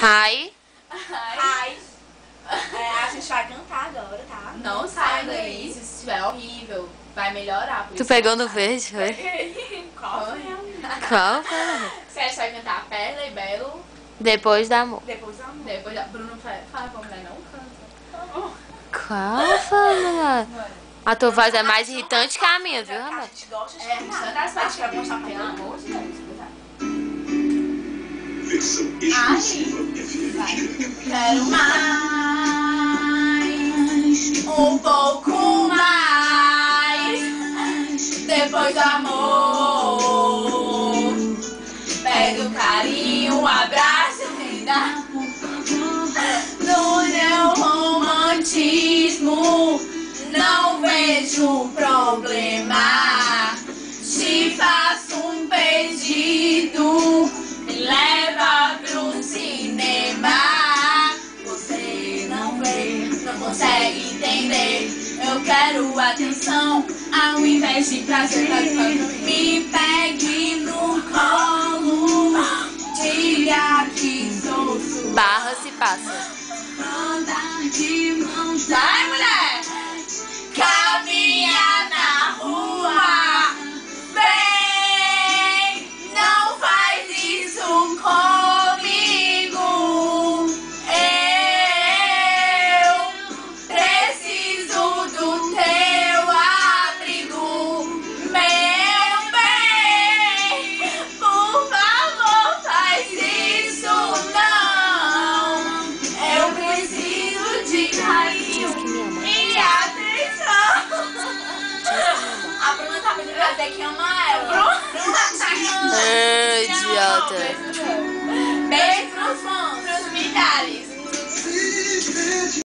Hi. Hi. A gente vai cantar agora, tá? Não saia daí, se estiver horrível, vai melhorar. Tu pegou no verde, foi? Qual foi? Qual foi? Você vai cantar Perla e Belo. Depois da amor. Depois da amor. Depois da Bruno fala pra mulher, não canta. Qual foi, mulher? A tua voz é mais irritante que a minha, viu, A rapaz? gente gosta de É, cantar. Sandra, as partes que vai mostrar Pelo pelo amor amor de Deus. Versão exclusiva FM. Quero mais, um pouco mais, depois do amor. Pega o carinho, um abraço, me dá. No meu romantismo, não vejo problema. Te faço um pedido, me leva pro cinema. Você não vê, não consegue entender. Eu quero atenção ao invés de prazer. Me pegue no colo, diga que sou sua. Barra se passa. Andar de mão. Sai, mulher! Caminha na rua. Vem, não faz isso comigo. Eu preciso do teu abrigo, meu bem. Por favor, faz isso não. Eu preciso de carinho e atenção. A Bruna tá pedindo pra dizer que ama ela. Bruna te ama. Idiota. Beijo.